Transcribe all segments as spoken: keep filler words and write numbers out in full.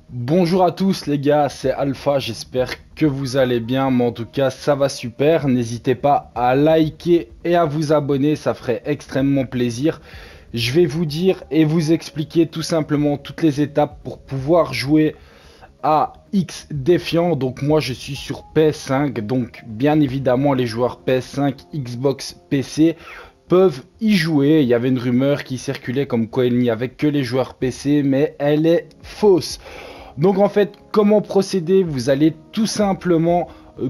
Bonjour à tous les gars, c'est Alpha, j'espère que vous allez bien, mais en tout cas ça va super. N'hésitez pas à liker et à vous abonner, ça ferait extrêmement plaisir. Je vais vous dire et vous expliquer tout simplement toutes les étapes pour pouvoir jouer à X Défiant. Donc moi je suis sur P S cinq, donc bien évidemment les joueurs P S cinq, Xbox, P C peuvent y jouer. Il y avait une rumeur qui circulait comme quoi il n'y avait que les joueurs P C, mais elle est fausse. Donc en fait, comment procéder? Vous allez tout simplement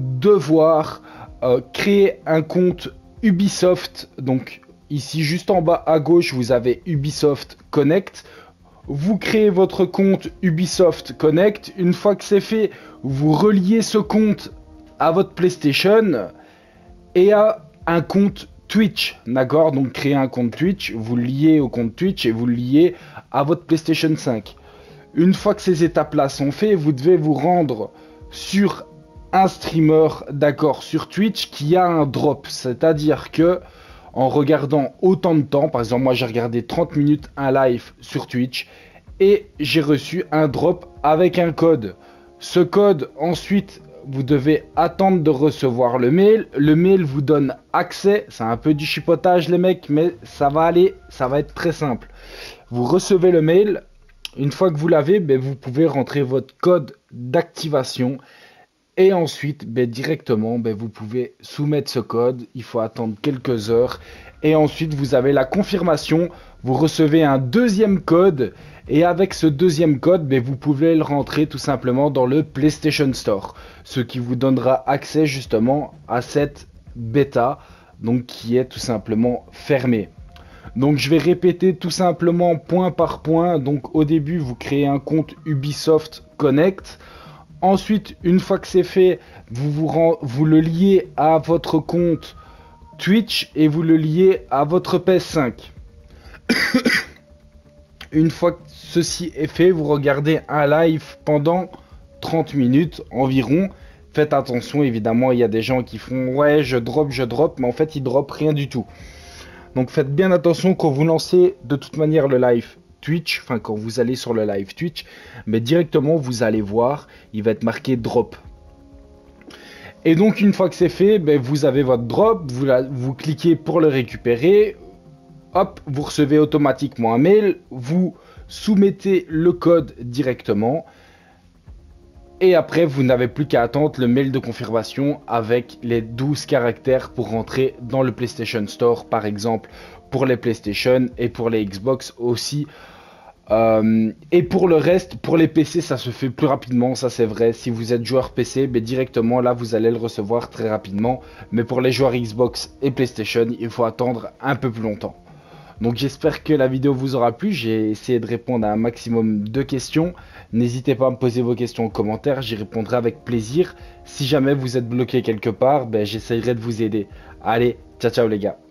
devoir euh, créer un compte Ubisoft. Donc ici juste en bas à gauche, vous avez Ubisoft Connect. Vous créez votre compte Ubisoft Connect. Une fois que c'est fait, vous reliez ce compte à votre PlayStation et à un compte Twitch. D'accord? Donc créez un compte Twitch, vous le liez au compte Twitch et vous le liez à votre PlayStation cinq. Une fois que ces étapes-là sont faites, vous devez vous rendre sur un streamer, d'accord, sur Twitch qui a un drop. C'est-à-dire que en regardant autant de temps, par exemple moi j'ai regardé trente minutes un live sur Twitch et j'ai reçu un drop avec un code. Ce code, ensuite, vous devez attendre de recevoir le mail. Le mail vous donne accès. C'est un peu du chipotage les mecs, mais ça va aller, ça va être très simple. Vous recevez le mail. Une fois que vous l'avez, ben, vous pouvez rentrer votre code d'activation et ensuite ben, directement ben, vous pouvez soumettre ce code. Il faut attendre quelques heures et ensuite vous avez la confirmation. Vous recevez un deuxième code et avec ce deuxième code ben, vous pouvez le rentrer tout simplement dans le PlayStation Store, ce qui vous donnera accès justement à cette bêta, donc qui est tout simplement fermée. Donc je vais répéter tout simplement point par point. Donc au début vous créez un compte Ubisoft Connect. Ensuite une fois que c'est fait, vous, vous, rend, vous le liez à votre compte Twitch et vous le liez à votre P S cinq. Une fois que ceci est fait, vous regardez un live pendant trente minutes environ. Faites attention, évidemment il y a des gens qui font ouais je drop, je drop, mais en fait ils drop rien du tout. Donc faites bien attention quand vous lancez de toute manière le live Twitch, enfin quand vous allez sur le live Twitch, mais directement vous allez voir, il va être marqué drop. Et donc une fois que c'est fait, ben, vous avez votre drop, vous, la, vous cliquez pour le récupérer, hop, vous recevez automatiquement un mail, vous soumettez le code directement. Et après, vous n'avez plus qu'à attendre le mail de confirmation avec les douze caractères pour rentrer dans le PlayStation Store, par exemple, pour les PlayStation et pour les Xbox aussi. Euh, et pour le reste, pour les P C, ça se fait plus rapidement, ça c'est vrai. Si vous êtes joueur P C, ben directement là, vous allez le recevoir très rapidement. Mais pour les joueurs Xbox et PlayStation, il faut attendre un peu plus longtemps. Donc j'espère que la vidéo vous aura plu, j'ai essayé de répondre à un maximum de questions. N'hésitez pas à me poser vos questions en commentaire, j'y répondrai avec plaisir. Si jamais vous êtes bloqué quelque part, ben, j'essayerai de vous aider. Allez, ciao ciao les gars.